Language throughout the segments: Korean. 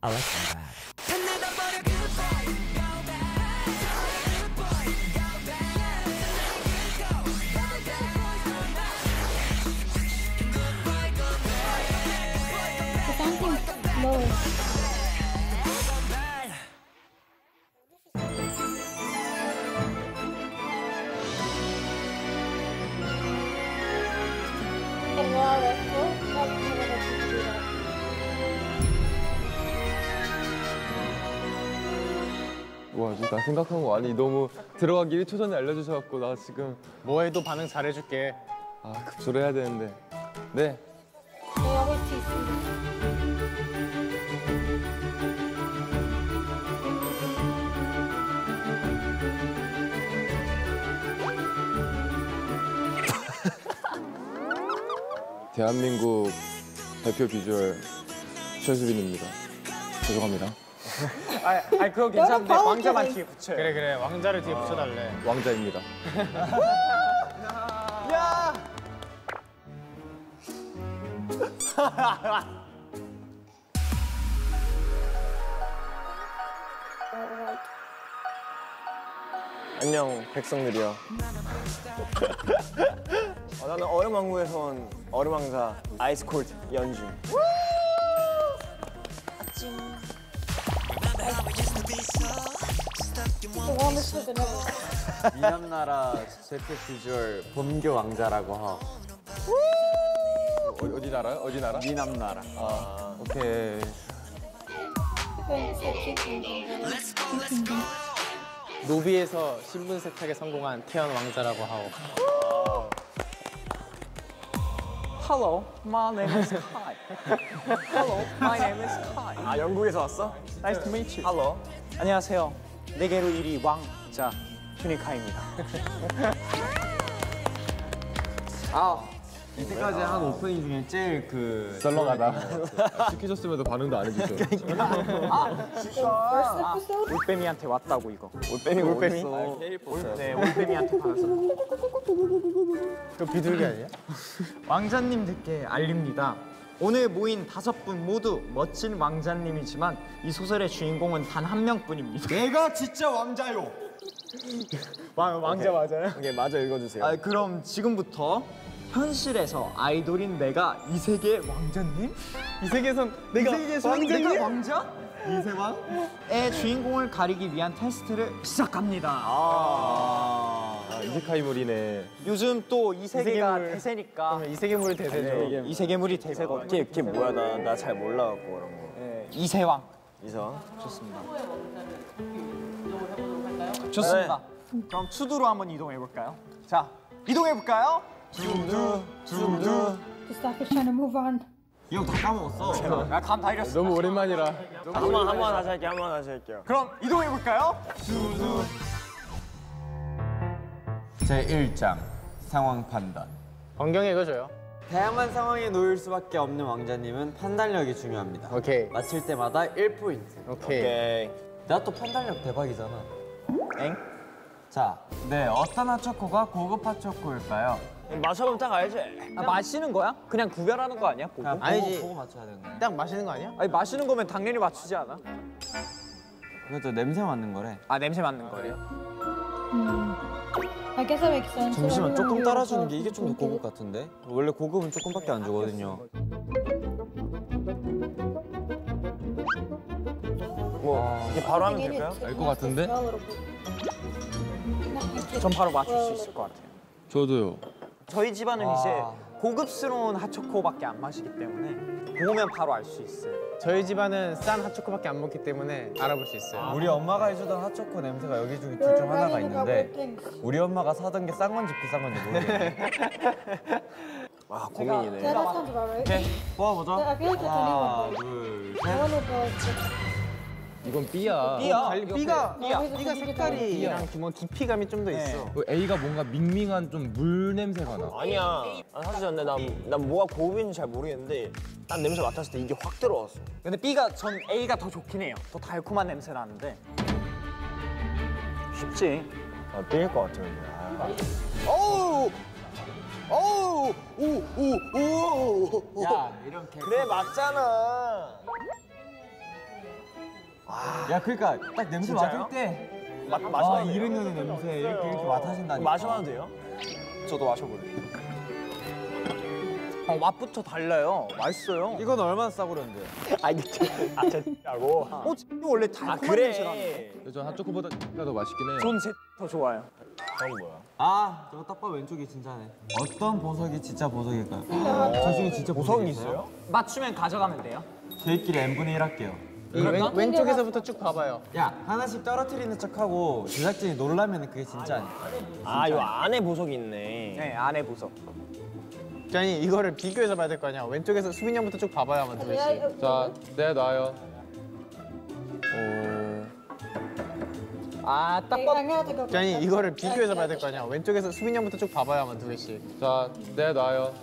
I like that. 와, 지금 나 생각한 거 아니 너무 들어가기 1초 전에 알려주셔갖고 나 지금 뭐 해도 반응 잘해줄게. 아 급조를 해야 되는데. 네. 대한민국 대표 비주얼 최수빈입니다. 죄송합니다. 아니 그거 괜찮은데 왕자만 뒤에 붙여. 그래 왕자를 뒤에 붙여달래. 왕자입니다. 야! 안녕 백성들이여. 나는 얼음왕국에서 온 얼음왕자 아이스콜드 연준. 미남나라 대표 비주얼 범교 왕자라고 하고. 어디 나라요? 어디 나라? 미남나라. 아, 오케이. 노비에서 신분 세탁에 성공한 태연 왕자라고 하오. Hello, my name is Kai. Hello, my name is Kai. 아 영국에서 왔어? Nice to meet you. 할로. 안녕하세요. 네 개로 1위 왕자 휴니카입니다. 이때까지 한 오프닝 중에 제일 썰렁하다. 시키셨음에도 반응도 안 해주셔. 올빼미한테 왔다고 이거. 올빼미가 올빼미? 어딨어? 네, 올빼미한테 받았어. 그 비둘기 아니야? 왕자님들께 알립니다. 오늘 모인 5분 모두 멋진 왕자님이지만 이 소설의 주인공은 단 한 명뿐입니다. 내가 진짜 왕자요. 왕자 맞아요? 오케이 마저 읽어주세요. 아, 그럼 지금부터 현실에서 아이돌인 내가 이 세계의 왕자님? 이 세계에선 내가 왕자가 왕자? 이세왕의 주인공을 가리기 위한 테스트를 시작합니다. 이세카이물이네. 요즘 또 이 세계가 대세니까. 이세계물이 대세죠. 이 세계물이 대세거든요. 걔 뭐야 나 잘 몰라갖고 그런 거. 네, 이세왕. 이서. 좋습니다. 좋습니다. 그럼 투두로 한번 이동해 볼까요? 자, 이동해 볼까요? 둠두. The staff is trying to move on. 이 형 다 까먹었어. 야, 감 다 잃었어. 너무 오랜만이라. 한번 다시 할게요. 한번 다시 할게요. 그럼 이동해 볼까요? 제1장 상황 판단. 번경해 줘요. 다양한 상황에 놓일 수밖에 없는 왕자님은 판단력이 중요합니다. 오케이. 맞힐 때마다 1포인트. 오케이. 오케이. 내가 또 판단력 대박이잖아. 엥? 자, 네, 어떤 핫초코가 고급 핫초코일까요? 마셔보면 딱 알지. 아, 마시는 거야? 그냥 구별하는 거 아니야? 보고? 보고 맞춰야 되는 거야. 딱 마시는 거 아니야? 아니, 마시는 거면 당연히 맞추지 않아? 그것도 냄새 맡는 거래. 아, 냄새 맡는 거예요? I guess that makes sense. 잠시만, 조금 따라주는 게 이게 좀 더 고급 같은데? 원래 고급은 조금밖에 안 주거든요. 뭐 이게 바로 하면 될까요? 알 것 같은데? 전 바로 맞출 수 있을 것 같아요. 저도요. 저희 집안은 이제 고급스러운 핫초코밖에 안 마시기 때문에 보면 바로 알 수 있어요. 저희 집안은 싼 핫초코밖에 안 먹기 때문에 알아볼 수 있어요. 우리 엄마가 해주던 핫초코 냄새가 여기 중에 둘 중 하나가 있는데 우리 엄마가 사던 게 싼 건지 비싼 건지 모르겠네. 아 고민이네. Yeah, that sounds about right. 오케이, 뽑아보자. I feel like that's a new 하나, one. 둘, I want to go. 이건 B야. B가 색깔이랑 뭐 깊이감이 좀 더 있어. A가 뭔가 밍밍한 좀 물 냄새가 나. 아니야. 사실 근데 난 뭐가 고급인지 잘 모르겠는데 난 냄새 맡았을 때 이게 확 들어왔어. 근데 전 A가 더 좋긴 해요. 더 달콤한 냄새 나는데. 쉽지. 아 삐일 것 같아 근데. 어우! 어우! 오. 야, 이런 개. 그래 맞잖아. 야 그러니까 딱 냄새 진짜요? 맡을 때 마셔봐도 아, 돼요? 200년의 냄새 이렇게 맡아진다니까. 마셔봐도 돼요? 저도 마셔볼래요. 맛부터 달라요. 맛있어요. 이건 얼마나 싸구려인데? 아 이게 제라고. 이거 원래 달콤한 냄새라는데. 그래. 전 핫초코보다 X가 더 맛있긴 해요. 전더 좋아요. 그건 뭐야? 아 저거 딱 봐 왼쪽이 진짜네. 어떤 보석이 진짜 보석일까요? 저 중에 진짜 보석이 있어요? 맞추면 가져가면 돼요. 저희끼리 n분의 1 할게요. 왼쪽에서부터 쭉 봐봐요. 야 하나씩 떨어뜨리는 척하고 제작진이 놀라면 그게 진짜 아니야. 아 요 안에 보석이 있네. 네, 안에 보석. 아니 이거를 비교해서 봐야 될 거 아니야. 왼쪽에서 수빈이 형부터 쭉 봐봐야만 되지. 자, 네, 나요. 아, 딱 봐. I'm gonna go. 아니 이거를 비교해서 봐야 될 거 아니야. 왼쪽에서 수빈이 형부터 쭉 봐봐야만 두 개씩. 자, 네, 나요.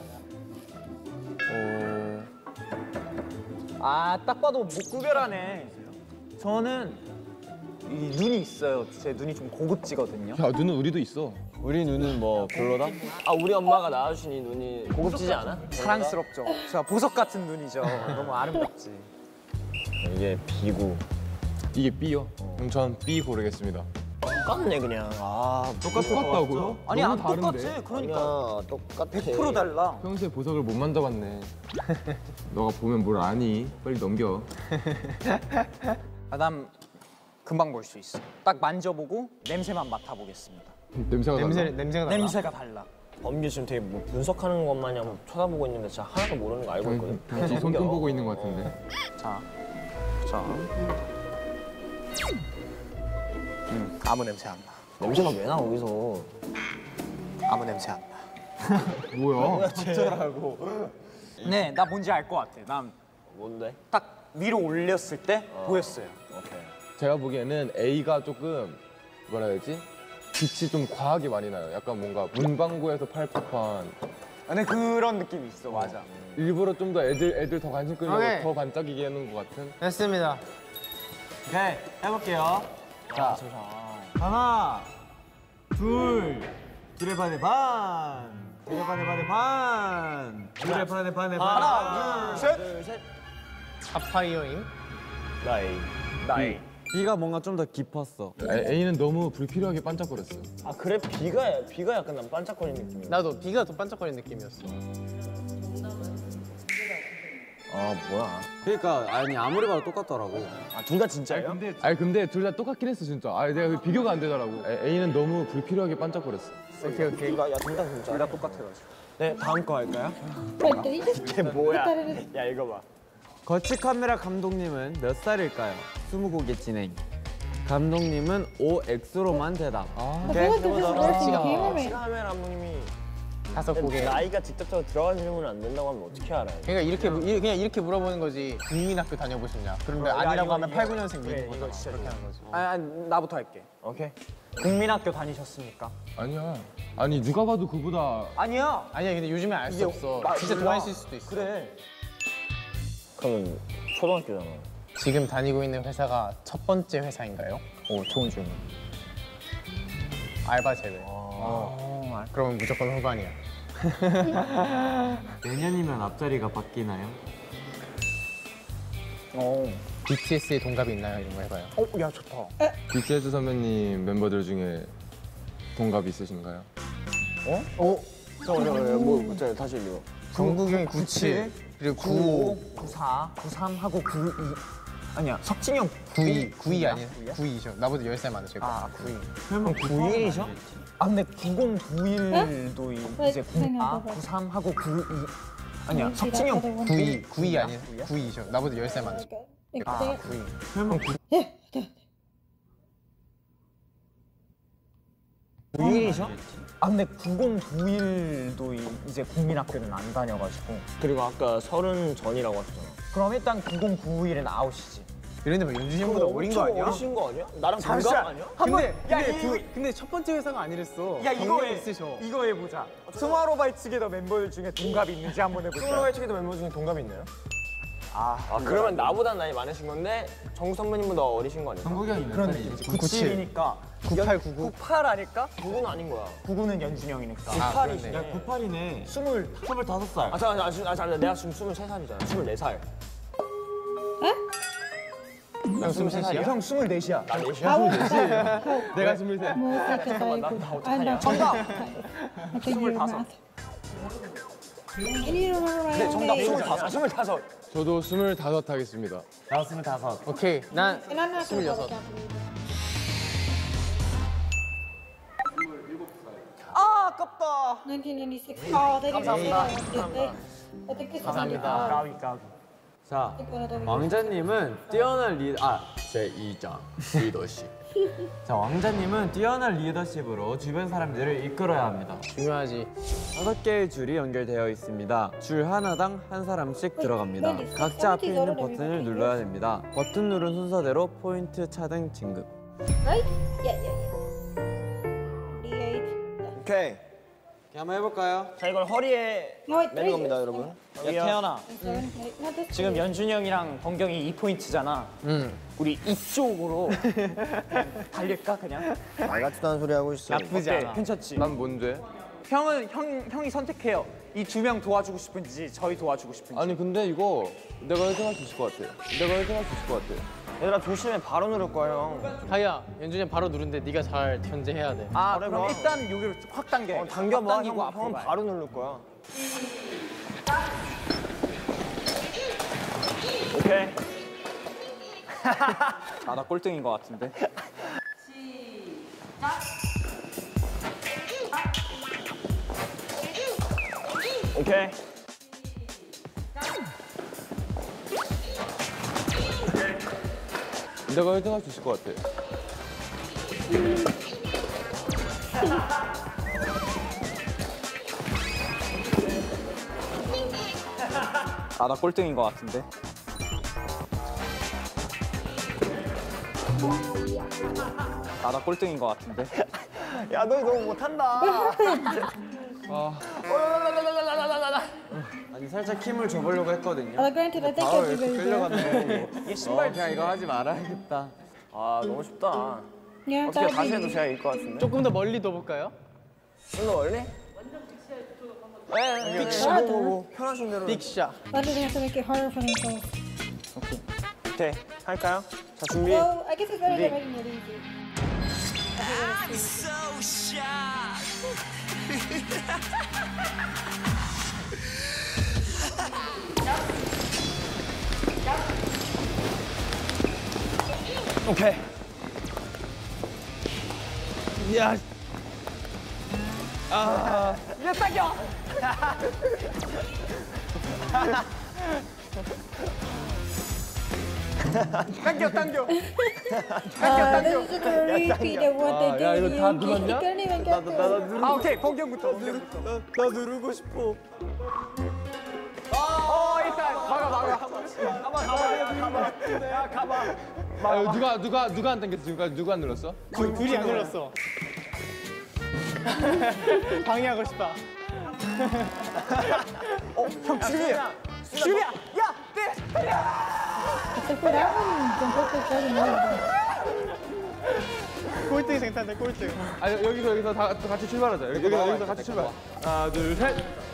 아, 딱 봐도 못 구별하네. 저는 이 눈이 있어요. 제 눈이 좀 고급지거든요. 야, 눈은 우리도 있어. 우리 눈은 뭐 별로다? 아 우리 엄마가 낳아주신 이 눈이 고급지지 않아? 사랑스럽죠. 진짜 보석 같은 눈이죠. 너무 아름답지. 이게 B고. 이게 B요. 그럼 전 B 고르겠습니다. 똑같네 그냥. 아 똑같다고요? 아니 너무 안 똑같지. 그러니까 아니야 똑같아. 100% 달라. 평소에 보석을 못 만져봤네. 너가 보면 뭘 아니? 빨리 넘겨. 아, 난 금방 볼 수 있어. 딱 만져보고 냄새만 맡아보겠습니다. 냄새가 달라? 냄새가 달라. 범규 지금 되게 뭐 분석하는 것 마냥 쳐다보고 있는데 진짜 하나도 모르는 거 알고 있거든. 당신 손금 보고 있는 것 같은데. 자. 아무 냄새 안 나. 냄새가 왜 나 거기서? 아무 냄새 안 나. 뭐야? 네, 나 뭔지 알 것 같아. 난 뭔데? 딱 위로 올렸을 때 보였어요. 오케이. 제가 보기에는 A가 조금 뭐라 해야 되지? 빛이 좀 과하게 많이 나요. 약간 뭔가 문방구에서 팔 법한 근데 그런 느낌이 있어, 맞아. 일부러 좀 더 애들 더 관심 끌려고 오케이. 더 반짝이게 해놓은 것 같은. 됐습니다. 오케이 해볼게요. 자 하나 둘의 반의 반 둘의 반의 반 둘의 반의 반의 반 하나, 둘, 셋. 사파이어임. 나이. B가 뭔가 좀 더 깊었어. A는 너무 불필요하게 반짝거렸어. 아 그래 B가 약간 난 반짝거리는 느낌이야. 나도 비가 더 반짝거리는 느낌이었어. 아 뭐야? 그러니까 아니 아무리 봐도 똑같더라고. 아 둘 다 진짜예요? 아니 근데 둘 다 똑같긴 했어 진짜. 아 내가 비교가 안 되더라고. A는 너무 불필요하게 반짝거렸어. 오케이. 둘 다 진짜. 둘 다 똑같아가지고. 네 다음 거 할까요? Wait, did he just 이게 뭐야? 야 읽어봐. 거치 카메라 감독님은 몇 살일까요? 20곡의 진행. 감독님은 OX로만 대답. I feel like this is worse in camera. 카메라 감독님이 다섯 곡에. 나이가 직접적으로 들어간 질문은 안 된다고 하면 어떻게 알아요? 그러니까 그냥 이렇게 물어보는 거지. 국민학교 다녀보셨냐? 그런데 아니라고 하면 8, 9년생 미는 거잖아. 그렇게 하는 거지. 아니, 나부터 할게. 오케이. 국민학교 다니셨습니까? 아니야. 아니 누가 봐도 그보다 아니야. 아니야. 근데 요즘에 알 수 없어. 진짜 동안이실 수도 있어. 그래. 그러면 초등학교잖아. 지금 다니고 있는 회사가 첫 번째 회사인가요? 오, 좋은 질문. 알바 제외. 그러면 무조건 후반이야. 내년이면 앞자리가 바뀌나요? BTS의 동갑이 있나요? 이런 거 해봐요. 야 좋다. BTS 선배님 멤버들 중에 동갑이 있으신가요? 잠깐만 뭐 다시 읽어. 정국이 형이 97, 그리고 95, 94, 93하고 92. 아니야, 석진이 형 92 아니야? 92죠. 나보다 10살 많으실 거야. 92. 그럼 91이죠? 아 근데 9091도 이제 네, 93하고 92. 아니야, 석진이 형 92 아니야? 92죠. 나보다 10살 많으실 거야. 92. 91이죠? 아 근데 9091도 이제 국민학교는 안 다녀가지고. 그리고 아까 30 전이라고 하셨잖아. 그럼 일단 9091은 아웃이지. 이런데 뭐 윤준이 형보다 어린 거 아니야? 어리신 거 아니야? 나랑 동갑 아니야? 근데 첫 번째 회사가 아니랬어. 야 이거 해. 있으셔. 이거 해보자. 투마로우바이 투게더 멤버들 중에 동갑이 있는지 한번 해보자. 투모로우바이 투게더 멤버 중에 동갑이 있나요? 아 그러면 나보다 나이 많으신 건데 정국 선배님보다 어리신 거 아니야? 정국이 형이 몇 살이지? 97이니까 98, 99. 98 아닐까? 9는 아닌 거야. 99는 연준이 형이니까. 98이지. 야 98이네. 25살. 아 잠깐만 내가 지금 23살이잖아. 24살. 형 23이야? 형 24이야. 나 4시야. 내가 23. 정답. 25. 네, 정답 25. 25. 저도 25 하겠습니다. 나 25. 오케이. 난 26. 아, 아깝다. 1996. Oh, they didn't say that. I think this is 까비 까비. 자, 왕자님은 뛰어난 제2장 리더십. 자, 왕자님은 뛰어난 리더십으로 주변 사람들을 이끌어야 합니다. 중요하지. 5개의 줄이 연결되어 있습니다. 줄 하나당 한 사람씩 들어갑니다. 각자 앞에 있는 버튼을 눌러야 됩니다. 버튼 누른 순서대로 포인트 차등 진급. Right? Yeah. D8. 오케이. 한번 해볼까요? 자, 이걸 허리에 No, wait, 매는 3. 겁니다, 여러분. 야, 태연아. 7, 8. No, this 지금 연준이 형이랑 범경이 2포인트잖아. 우리 이쪽으로 달릴까 그냥? 말 같지도 않은 소리 하고 있어. 나쁘지 않아. 괜찮지? 난 뭔데? 형이 선택해요. 이 2명 도와주고 싶은지 저희 도와주고 싶은지. 아니 근데 이거 내가 해결할 수 있을 것 같아. 내가 해결할 수 있을 것 같아. 얘들아 조심해. 바로 누를 거야, 형. 하이야, 연준이 바로 누른데 네가 잘 견제해야 돼. 아, 그래, 그럼 봐. 일단 여기로 확 당겨. 당겨봐. 당기고 형은 앞으로 가요. 바로 누를 거야. 오케이. 아, 나 꼴등인 것 같은데. 오케이. 내가 해결할 수 있을 것 같아. 아, 나 꼴등인 것 같은데. 아, 나 꼴등인 것 같은데. 야, 너 너무 못한다. 아니 살짝 힘을 줘보려고 했거든요. Granted, I think I'd be very good. 끌려갔네. 이게 신발 그냥 이거 하지 말아야겠다. 아, 너무 쉽다. Yeah, 어떻게 that 다시 would 해도 be. 제가 이길 것 같은데. 조금 더 멀리 둬볼까요? 좀 더 멀리? 네, 빅샷. 뭐 편하신 대로. 빅샷. Why do they have to make it harder for themselves? 오케이, 할까요? 자, 준비. Well, I guess it's better than making it easy. 오케이. 야, 이제 당겨. 당겨. This is just a repeat of what they 야, did. 이거 다 You 눌렀냐? couldn't even get through. 아, 오케이. 범경부터. 나 누르고 싶어. 일단 막아. 누가 안 당겼어? 누가 안 눌렀어? 둘이 안 눌렀어. 방해하고 싶다. 형 준비야. 야, 네. Except for that one, completely doesn't know. 꼴등이 생탄데 꼴등. 아 여기서 다 같이 출발하자. 여기서 같이 출발. 하나 둘 셋.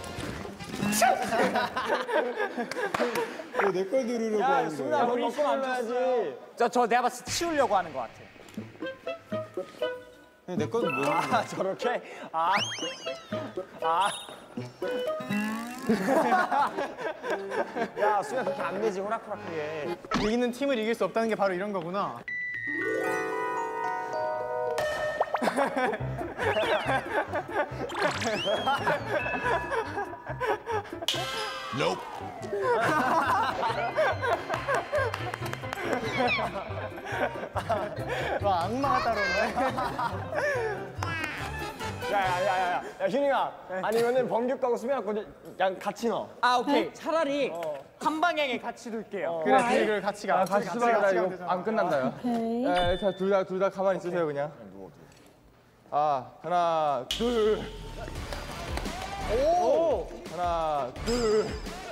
내걸 누르려고 하는 거야. 야, 우리 힘안 줘야지. 저 내가 봤을 때 치우려고 하는 것 같아. 내 거는 뭐야? 아, 저렇게? 야, 수야 그렇게 안 되지, 호락호락하게. 이기는 팀을 이길 수 없다는 게 바로 이런 거구나. 와, 악마가 따라오네. 야, 휴닝아. 아니면은 범규하고 수빈하고 그냥 같이 넣어. 아, 오케이. 차라리 한 방향에 같이 둘게요. 그래, 둘이 같이 가. 같이 출발하자. 이거 가면 안 끝난다. 요 Okay. 자, 둘 다 가만히 있으세요 그냥. 아, 하나, 둘. 오! 하나, 둘.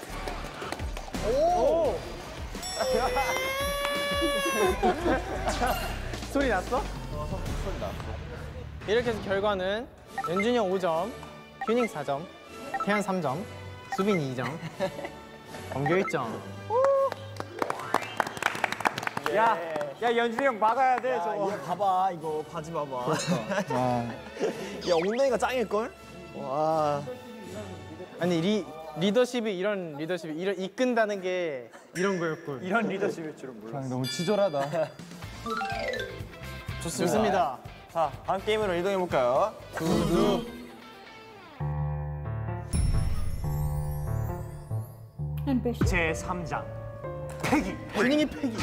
소리 났어? 소리 났어. 이렇게 해서 결과는 연준이 형 5점, 휴닝 4점, 태연 3점, 수빈 2점, 범규 1점. 야, 야 연준이 형 막아야 돼 저거. 이거 봐봐 이거 바지 봐봐. 야 엉덩이가 짱일걸? 와. 아니 리더십이 이런 이끈다는 게 이런 거였고. 이런 리더십일 줄은 몰라. 너무 치졸하다. 좋습니다. 자 다음 게임으로 이동해 볼까요? 제 3장. 균형이 패기.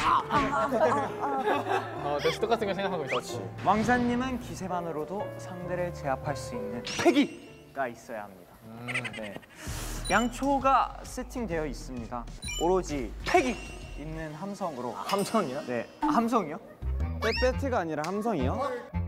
역시 똑같은 걸 생각하고 있었지. 왕자님은 기세만으로도 상대를 제압할 수 있는 패기가 있어야 합니다. 네. 양초가 세팅되어 있습니다. 오로지 패기 있는 함성으로. 함성이야? 네. 함성이요? 빼빼트가 아니라 함성이요?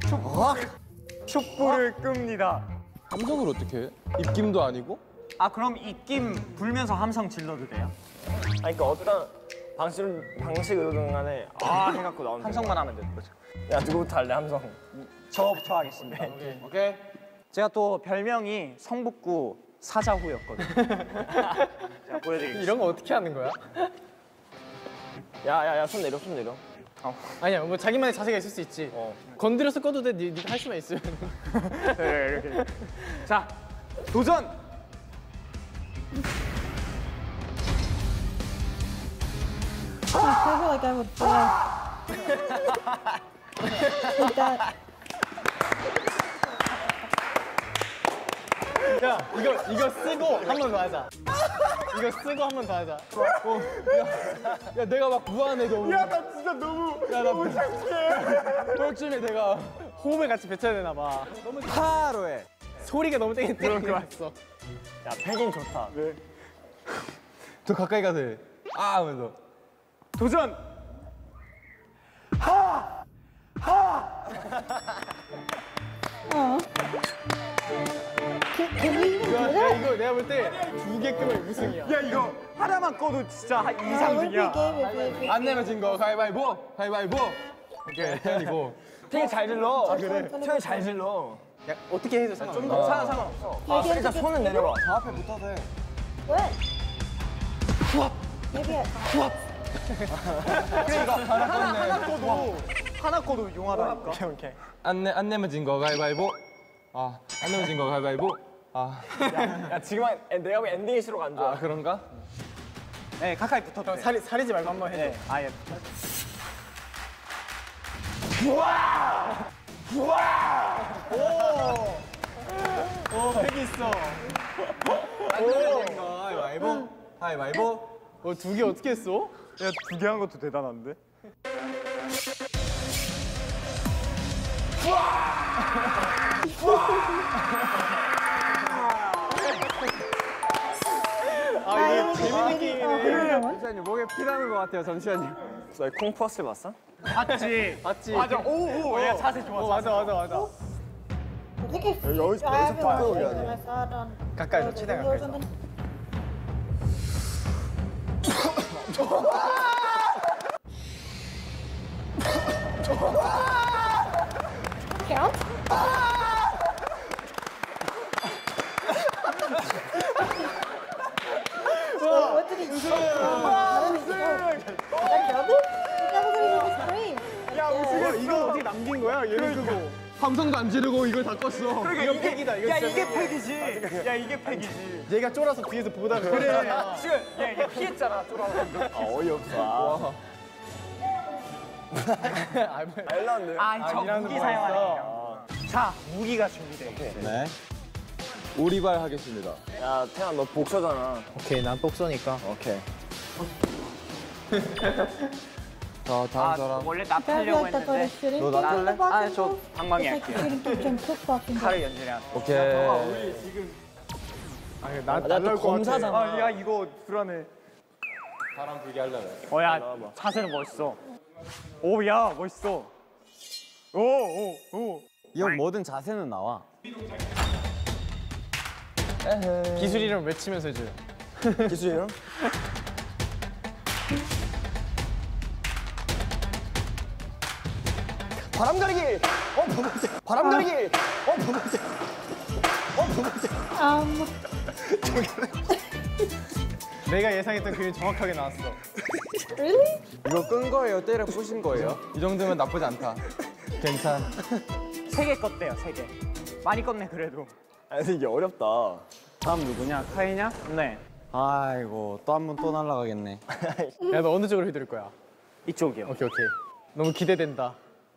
촛불을 끕니다. 함성을 어떻게 해? 입김도 아니고? 아 그럼 입김 불면서 함성 질러도 돼요? 아니 그러니까 어떤 방식으로든 간에 아 해갖고 나오는 함성만 하면 되는 거죠. 야 누구부터 할래 함성? 저부터 하겠습니다. 오케이. 제가 또 별명이 성북구 사자후였거든요. 제가 보여드리겠습니다. 이런 거 어떻게 하는 거야? 야야야 손 내려 손 내려. 아니야, 뭐 자기만의 자세가 있을 수 있지. 건드려서 꺼도 돼. 네가 할 수만 있으면. 네, 이렇게. 자, 도전! I feel like I would fail. Like that. 야, 이거 쓰고 한 번 더 하자. 이거 쓰고 한 번 더 하자. 야 내가 막 무한해 너무. 나 진짜 너무 창피해. 뻘쭘해 내가. 호흡을 같이 뱉어야 되나 봐. 너무 하루에 소리가 너무 땡땡이 왔어. 야 패긴 좋다. 더 가까이 가서 해. 아 하면서. 도전! Oh. Can we even do 야, that? 이거 내가 볼 때 두 개 끄면 우승이야. 야, 이거 하나만 꺼도 진짜 한 2, It would be 3등이야. game if 안 내면 진 거 가위바위보. 가위바위보. 오케이 태연이고. 되게 잘 질러. 아, 그래? 태연이 잘 질러. 야, 어떻게 해도 상관없어. 상관없어. Maybe I 일단 could 손은 get 내려봐. 저 앞에 붙어서 해. What? Maybe I. 하나 꺼도 용하다니까. 오케이. 안 내면 진 거 가위바위보. 안 내면 진 거 가위바위보. 야 지금 내가 보기엔 엔딩일수록 안 좋아. 그런가? 네, 가까이 붙었대. 사리지 말고 한번 해줘. 네, 아예. 오, 팩이 있어. 안 내면 진 거 가위바위보. 가위바위보. 두 개 어떻게 했어? 야, 2개 한 것도 대단한데? 아, 이게 재밌는 게임이네. 잠시만요, 목에 피 나는 것 같아요. 잠시만요. 너희 콩퍼스 봤어? 봤지? 맞지? 맞아, 오, 야, 자세 좋아. 맞아. I think if 여기서 I haven't 봐야 watched 돼. it, and I saw it on 가까이서, the 최대한 video or 가까이서. something. Count? What did he do? That counted? That wasn't even his scream. 이거 어떻게 남긴 거야? 얘를 끄고. 함성도 안 지르고 이걸 다 껐어. 이거 팩이다. 이거 야, 진짜 이게 팩이지. 야, 이게 팩이지. 얘가 쫄아서 뒤에서 보다가 그래. 지금, 야, 얘 피했잖아, 쫄아서. 어이없어. 아일랜드. 아, 저 이라는 무기 거 사용하니까. 자, 무기가 준비돼 있어. 네. 오리발 하겠습니다. 야 태연 너 복서잖아. 오케이, 난 복서니까. 오케이. 자 다음 사람. 원래 If I feel 납하려고 like that's what I 했는데 shouldn't 너 do in the 나갈래? boxing 저 gloves. 방망이 It's like 할게요. shooting through some kickboxing gloves. 칼을 연주해야 오케이. 나 또 날라올 것 같아. 검사잖아. 아, 야, 이거 불안해. 바람 불게 하려면. 야, 자세는 멋있어. 오, 야, 멋있어. 오. 이 형 뭐든 자세는 나와. 기술 이름 외치면서 해줘요. 기술이요? 바람가리기. 바람가리기. 내가 예상했던 그림이 정확하게 나왔어. Really? 이거 끈 거예요? 때려 부신 거예요? 이 정도면 나쁘지 않다. 괜찮. 3개 껐대요, 3개. 많이 껐네, 그래도. 아니 이게 어렵다. 다음 누구냐? 카이냐? 네. 아이고 또 한 번 또 날아가겠네. 야, 너 어느 쪽으로 휘두를 거야? 이쪽이요. 오케이, 오케이. 너무 기대된다.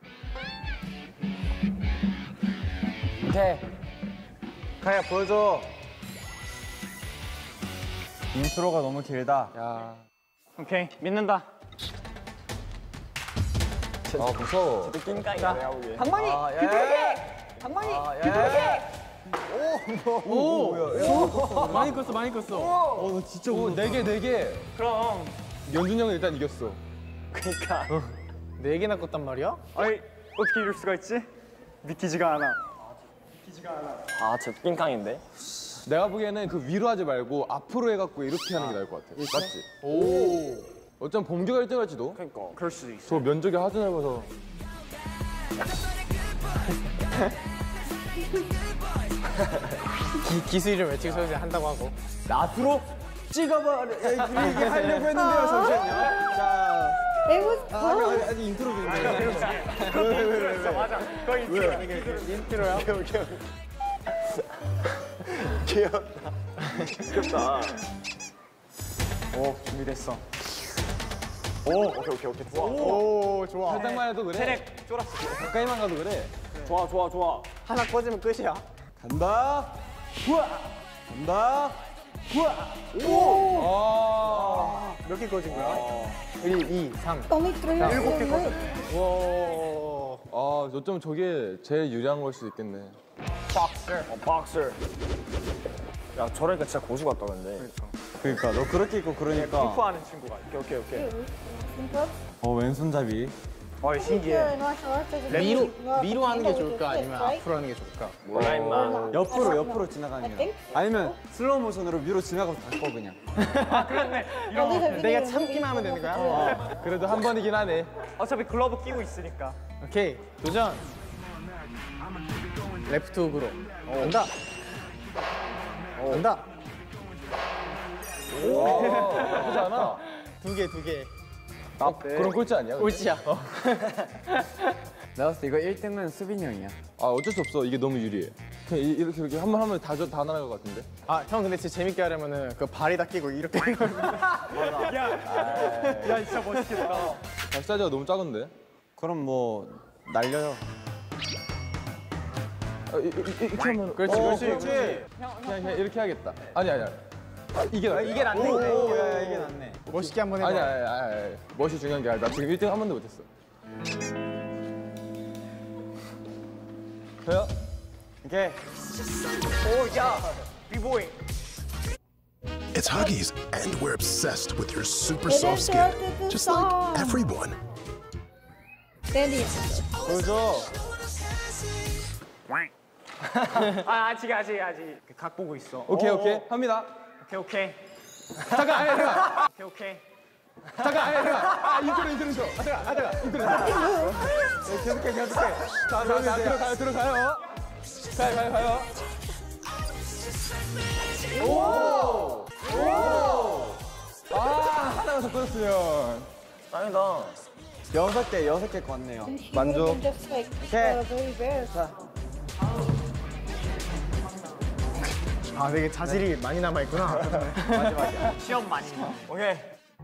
오케이. 카이야 보여줘. 인트로가 너무 길다. 야. 오케이, 믿는다. 아 무서워. 낑깡이야 내가 보기에. 방망이! 방망이! 많이 컸어, 많이 컸어. 진짜 네 개, 네 개. 그럼. 연준 형은 일단 이겼어. 그러니까. 4개나 껐단 말이야? 아니, 어떻게 이럴 수가 있지? 믿기지가 않아. 아저 낑깡인데. 내가 보기에는 그 위로 하지 말고 앞으로 해갖고 이렇게 하는 게 나을 것 같아. 맞지? 오. 어쩜 범규가 1등 할지도. 그러니까. 그럴 수도 있어. 저 면적이 하도 넓어서. 기술을 외치고 소리 한다고 하고. 앞으로 찍어버려. 이렇게 하려고 했는데요, 잠시만요. 자, It was close. 아니 인트로 중인데. 맞아. 거의 인트로야? 귀엽다. 오, 준비됐어. 오케이. 좋아. 오, 좋아. 살짝만 해도 그래. 체력 쫄았어. 가까이만 가도 그래. 좋아. 하나 꽂으면 끝이야. 간다. 후아. 간다. 후아. 아. 몇 개 꽂은 거야? 1, 2, 3. Only 3 or 4 와. 아, 어쩌면 저게 제일 유리한 걸 수도 있겠네. 박스. 야 저러니까 진짜 고수 같다 근데. 그러니까 너 그렇게 있고 그러니까. 점프하는 친구가. 오케이. 왼손잡이. 어이, 신기해. 미로 하는 게 좋을까? 아니면 앞으로 하는 게 좋을까? 몰라 임마. 옆으로 지나가는 거. 아니면 슬로우 모션으로 위로 지나가서 다 꺼 그냥. 내가 참기만 하면 되는 거야? 그래도 한 번이긴 하네. 어차피 글러브 끼고 있으니까. 오케이, 도전. 레프트 훅으로. 간다. 간다. 나쁘지 않아. 2개, 2개. 그럼 꼴찌 아니야? 근데? 꼴찌야. 내가 봤을 때 이거 1등은 수빈이 형이야. 아, 어쩔 수 없어. 이게 너무 유리해. 그냥 이렇게 한 번 하면 다 날아갈 것 같은데? 아, 형 근데 진짜 재밌게 하려면은 그 발이 다 끼고 이렇게. 야, 진짜 멋있겠다. 발 사이즈가 너무 작은데? 그럼 뭐 날려요. 아, 이렇게 하면. 그렇지. 그냥 이렇게 해야겠다. 아니야. 이게 낫 이게 낫네. 야, 이게 낫네. 멋있게 한번 해봐. 아니야. 멋이 중요한 게 아니라 나 지금 1등 한 번도 못했어. 저요? 오케이. 오, 야, 비보잉. It's Huggies, and we're obsessed with your super It soft skin, interrupted the just song. like everyone. Sandy. 보여줘. 아직. 각 보고 있어. 오케이. 합니다. 오케이. 잠깐, 오케이. 인트로 줘. 인트로. 계속해. 자, 들어가요. 가요. 오! 하나만 더 끊었으면. 짱이다. 6개 걷네요. 만족. Just like Okay. very rare. 아, 되게 자질이 많이 남아 있구나. 시험 많이. 오케이.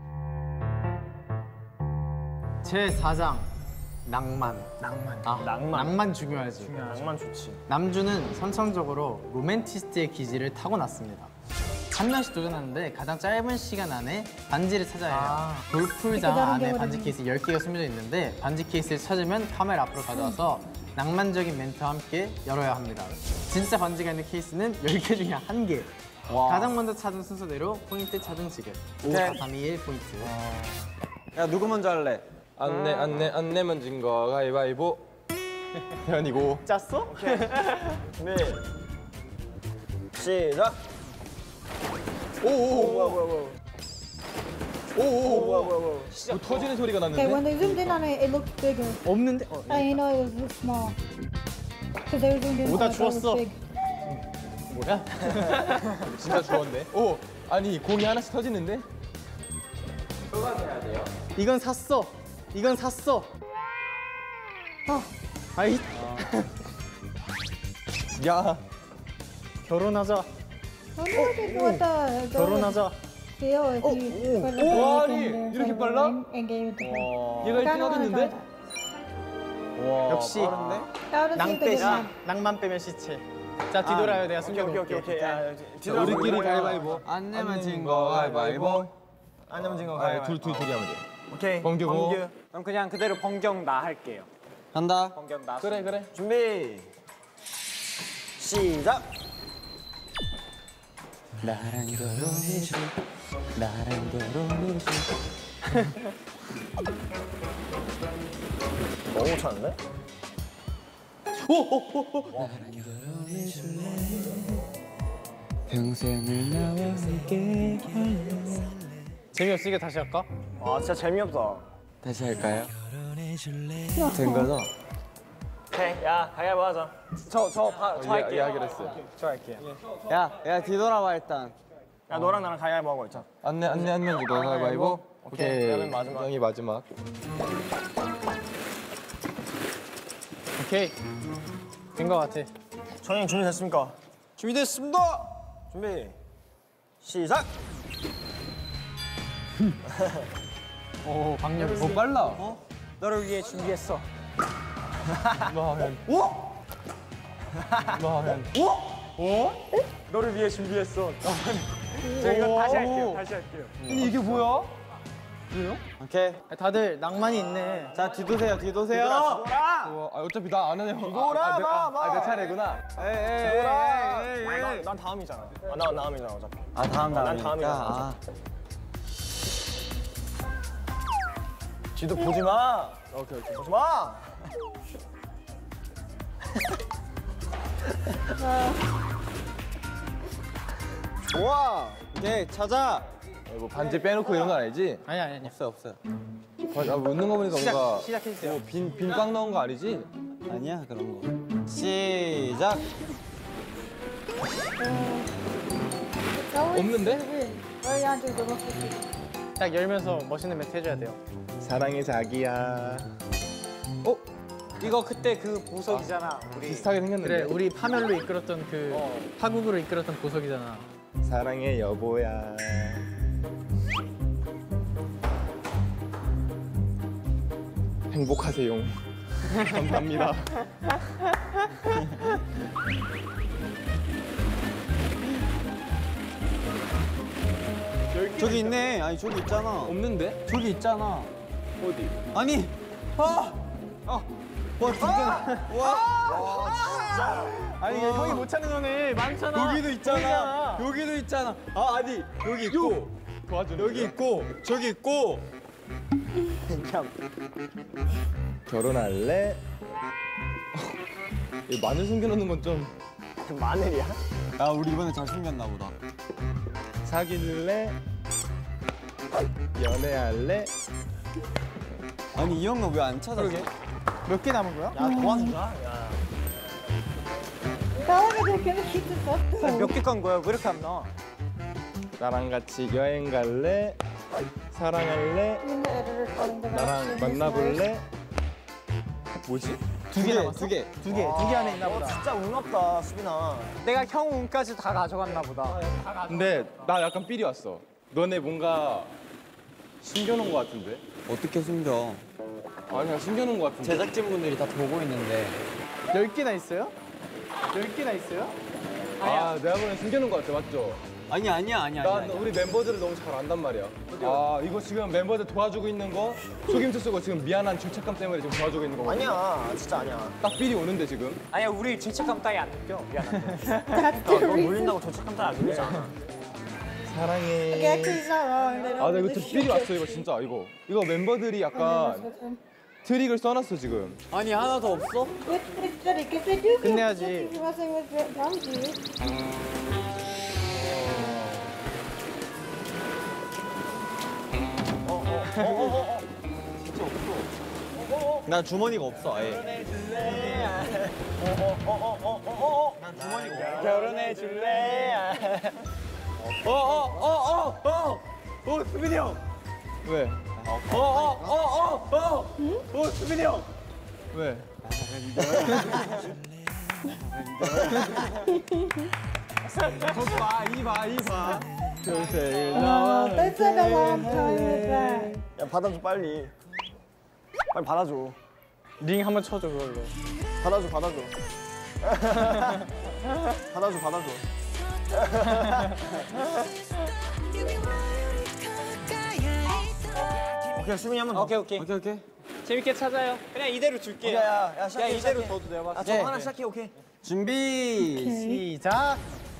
제 4장 낭만. 낭만 중요하지. 낭만 좋지. 남주는 선천적으로 로맨티스트의 기질을 타고났습니다. 한 명씩 도전하는데 가장 짧은 시간 안에 반지를 찾아야 해요. 돌풀장 안에 반지 케이스 10개가 숨겨져 있는데 반지 케이스를 찾으면 카메라 앞으로 가져와서 낭만적인 멘트와 함께 열어야 합니다. 진짜 반지가 있는 케이스는 10개 중에 1개. 가장 먼저 찾은 순서대로 포인트 찾은 지급. 5, 4, 3, 2, 1 포인트. 야 누구 먼저 할래? 안내면 진 거 가위바위보. 태연이고. 짰어? 준비. 시작. 오. 뭐 터지는 소리가 Okay, 났는데? when they zoomed in on it, it looked bigger. 없는데? I know it was this small. Because they were zoomed in on 오다 it, so it was 주웠어. big. 뭐야? 진짜 좋았네. 오, 아니 공이 하나씩 터지는데? 소감해야 돼요. 이건 샀어. 이건 샀어. 아이. 야. 결혼하자. Ano ito? 결혼하자. 와, 아니, 이렇게 빨라? 얘가 1등 하겠는데? 역시 낭만 빼면 시체. 자 뒤돌아요. 내가 숨겨놓을게. 우리끼리 가위바위보. 안 내면 진 거 가위바위보. 안 내면 진거 아, 둘 하면 돼. 오케이. 번개고. 그럼 그냥 그대로 번경 나 할게요. 한다. 번경 나. 그래. 준비. 시작. 나랑 결혼해줘. 나랑 결혼해줘. 너무 못하는데? 평생을 나와 함께 재미없으니까 다시 할까? 아 진짜 재미없다. 다시 할까요? 된 거죠? 오케이. 야 가위바위보 하자. 저 할게요. 이야기를 했어요. 저 할게요. 야 뒤돌아봐 일단. 야 너랑 나랑 가위바위보 하고 있자. 안내 주고 가위바위보. 오케이. 그러면 마지막. 형이 마지막. 오케이. 된 거 같아. 전형 준비됐습니까? 준비됐습니다. 준비. 시작. 오 박력. 빨라. 너를 위해 준비했어. 마현. 너를 위해 준비했어. 저 이거 다시 할게요. 근데 이게 뭐야? 오케이. 다들 낭만이 있네. 자 뒤도세요. 어차피 나 안 하네. 봐. 내 차례구나. 난 다음이잖아. 난 다음이잖아 어차피. 아 다음 난 다음이니까. 다음이야. 아. 지도 보지 마. 오케이. 보지 마. 좋아. 오케이 찾아. 뭐 반지 빼놓고 이런 건 아니지? 아니야. 없어요. 웃는 거 보니까 뭔가 시작해주세요. 빈빵 넣은 거 아니지? 아니야 그런 거. 시작. 없는데? 딱 열면서 멋있는 멘트 해줘야 돼요. 사랑해 자기야. 이거 그때 그 보석이잖아. 우리 비슷하게 생겼는데. 그래 우리 파멸로 이끌었던 그 파국으로 이끌었던 보석이잖아. 사랑해 여보야. 행복하세요. 감사합니다. 저기 있네. 아니 저기 있잖아. 없는데? 저기 있잖아. 어디? 아니. 와 진짜. 아니 형이 못 찾는 거네. 많잖아. 여기도 있잖아. 여기도 있잖아. 아 아니 여기 있고. 도와줘. 여기 있고 저기 있고. 결혼할래? 이 마늘 숨겨놓는 건 좀. 마늘이야? 야 우리 이번에 잘 숨겼나 보다. 사귈래? 연애할래? 아니 이 형은 왜 안 찾았어? 몇 개 남은 거야? 야 도와주자. 야. Kaya 몇 개 간 거야? 왜 이렇게 안 나와? 나랑 같이 여행 갈래? 사랑할래? 나랑 만나볼래? 뭐지? 두 개 남았어? 두 개 안에 있나 보다. 진짜 운 없다 수빈아. 내가 형 운까지 다 가져갔나 보다. 근데 나 약간 삘이 왔어. 너네 뭔가 숨겨놓은 거 같은데? 어떻게 숨겨? 아니 그냥 숨겨놓은 거 같은데? 제작진분들이 다 보고 있는데. 10개나 있어요? 10개나 있어요? 아 내가 보기엔 숨겨놓은 거 같아 맞죠? 아니야. 난 우리 멤버들을 너무 잘 안단 말이야. 아 이거 지금 멤버들 도와주고 있는 거 속임수 쓰고 지금 미안한 죄책감 때문에 지금 도와주고 있는 거거든. 아니야 진짜 아니야. 딱 삘이 오는데 지금. 아니야 우리 죄책감 따위 안 느껴. 미안한데. 너 물린다고 죄책감 따위 안 느끼잖아. 사랑해. actually it's not wrong. They 아 don't 나 이거 do 좀 the 삘이 왔어 이거 진짜 이거 멤버들이 약간 트릭을 써놨어 지금. 아니 하나 더 없어? Because they do. 끝내야지. You're messing with the boundaries. 나 주머니가 없어 아예. 난 주머니고. 결혼해 줄래? 수빈이 형. 왜? 수빈이 형. 왜? 이봐. They took a long time with that. 야 받아줘 빨리. 빨리 받아줘. 링 한번 쳐줘 그걸로. 받아줘. 받아줘. 오케이 수빈이 한번 더. 오케이. 재밌게 찾아요. 그냥 이대로 줄게. 야 시작해. 이대로 둬도 돼요. 아, 저거 하나 시작해. 오케이. 준비 시작.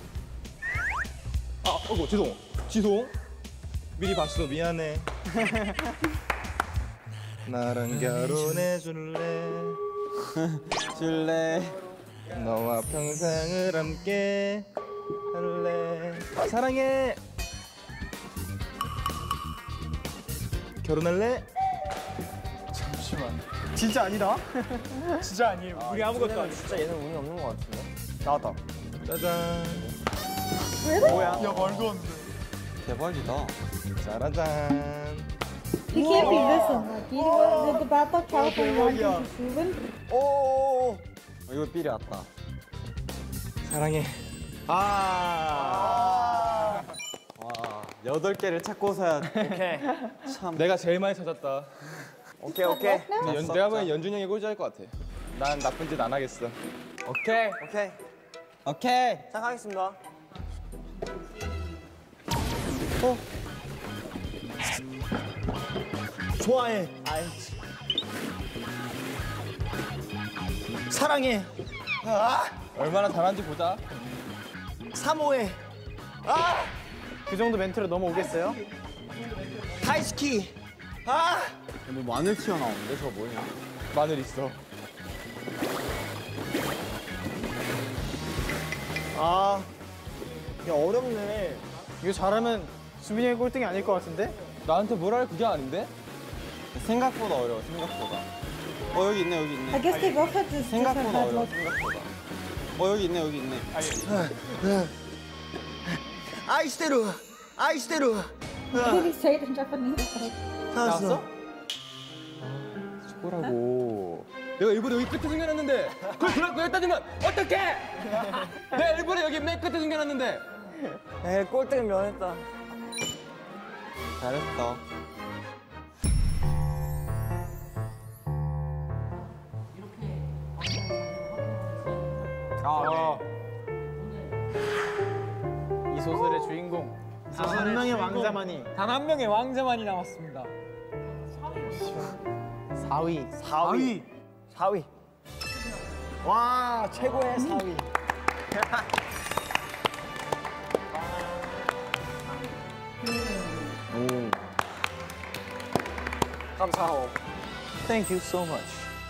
지송. 미리 봤어. 미안해. 나랑 결혼해 줄래? 너와 평생을 함께 할래. 사랑해. 결혼할래? 진짜 아니다. 진짜 아니에요. 우리 아무것도 아니야. 진짜 얘는 운이 없는 것 같은데. 나왔다. 짜잔. 대박이다. 짜라잔. He can't be missing. Like, the battle California one is proven. 오. 이거 삘이 왔다. 사랑해. 와, 8개를 찾고서야 오케이. 내가 제일 많이 찾았다. 오케이. 내가 보기엔 연준이 형이 꼴찌할 것 같아. 난 나쁜 짓 안 하겠어. 오케이. 시작하겠습니다. 좋아해. 사랑해. 얼마나 잘하는지 보자. 사모해. 그 정도 멘트로 넘어오겠어요? 다이스키. 뭐 마늘 튀어나오는데 저거 뭐냐? 마늘 있어. 야 어렵네. 이거 잘하면 수빈이 형이 꼴등이 아닐 것 같은데? 나한테 뭘 할 그게 아닌데? 생각보다 어려워, 생각보다. 여기 있네. I guess they both had this different 생각보다 head 어려워, look. 생각보다. 여기 있네. 아이시대로. Did he say it in Japanese? Like, 나왔어? 뭐라고? 내가 일부러 여기 끝에 숨겨놨는데 그걸 들어갖고 여기다 두면 어떡해? 내가 일부러 여기 맨 끝에 숨겨놨는데. 에이 꼴등은 면했다. 잘했어. 이 소설의 주인공. 한 명의 왕자만이. 단 한 명의 왕자만이 남았습니다. 4위. 4위. 와 최고의 4위. 감사하오. Thank you so much.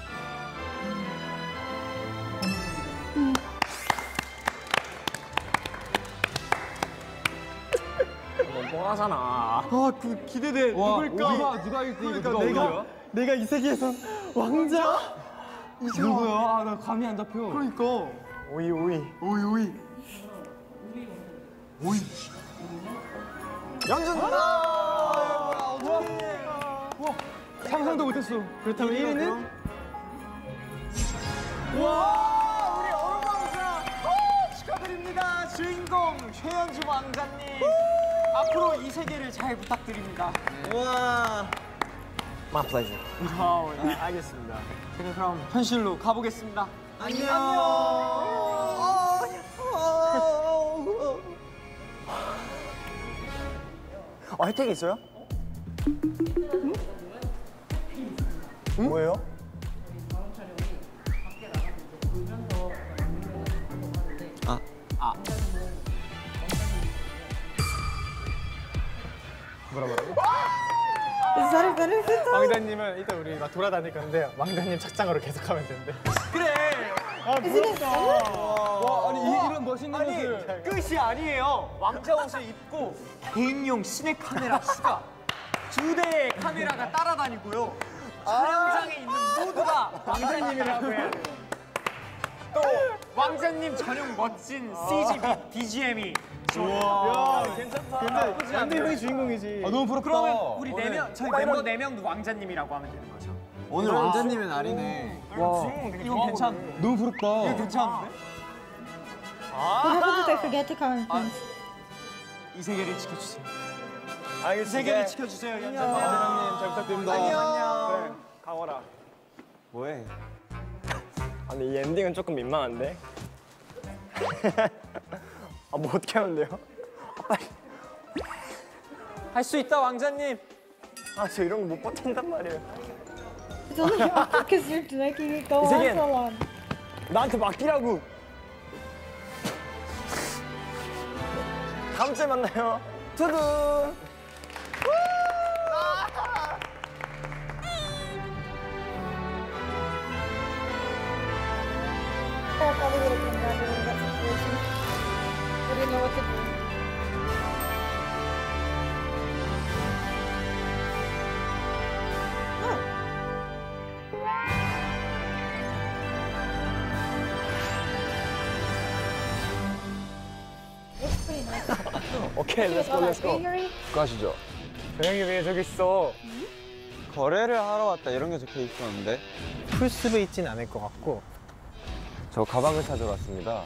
너무 뻔하잖아. 그 기대돼. 누굴까? 누가 1등? 그러니까 내가 이 세계에서 왕자? 누구야? 나 감이 안 잡혀. 그러니까. 오이. 연준 누나. 상상도 못했어. 그렇다면 1위는? 와 우리 얼음왕자 축하드립니다. 주인공 최현주 왕자님. 앞으로 이 세계를 잘 부탁드립니다. 와. My pleasure. 알겠습니다. 제가 그럼 현실로 가보겠습니다. 안녕. 혜택이 있어요? 뭐예요? is that a benefit though? 왕자님은 이따 우리 막 돌아다닐 건데 왕자님 착장으로 계속 하면 된대. Isn't it fun? 와 아니 이런 멋있는 옷을. 끝이 아니에요. 왕자 옷을 입고 개인용 시내 카메라 추가. 2대의 카메라가 따라다니고요. 촬영장에 있는 모두가 왕자님이라고 해야 돼요. 또 왕자님 전용 멋진 CG 및 BGM이 완전 형이 주인공이지. 너무 부럽다. 그러면 우리 저희 멤버 4명 왕자님이라고 하면 되는 거죠. 오늘 왕자님의 날이네. 이건 괜찮은데? 너무 부럽다. 이거 괜찮은데? What happens if I forget to count things? 이 세계를 지켜주세요. 이 알겠습니다. 세계를 지켜주세요, 연장님. 잘 부탁드립니다. 안녕. 가거라. 뭐해? 아니 이 엔딩은 조금 민망한데. 아 뭐 어떻게 하면 돼요? 할 수 있다, 왕자님. 아 저 이런 거 못 버틴단 말이에요. It's only awkward because you're making it go on Again. so long. 나한테 맡기라고. 다음 주에 만나요. 투둥. I probably would have come back in that situation. I didn't know what to do. Looks pretty nice. 오케이, 렛츠고 렛츠고. Bakery? 가시죠. 저녁이 왜 저기 있어? 거래를 하러 왔다 이런 게 적혀 있었는데. 풀숲에 있진 않을 것 같고 저 가방을 찾으러 왔습니다.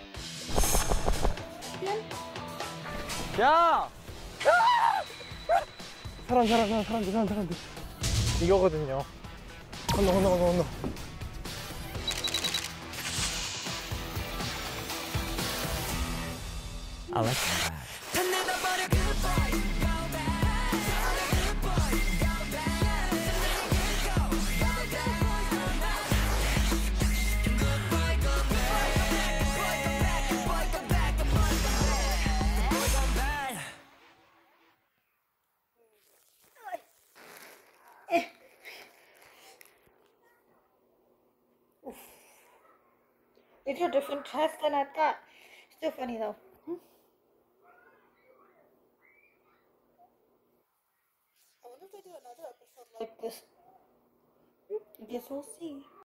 야! 사람들 이거거든요. 건너. These are different tests than I thought. Still funny though. I wonder if they do another episode like this. I guess we'll see.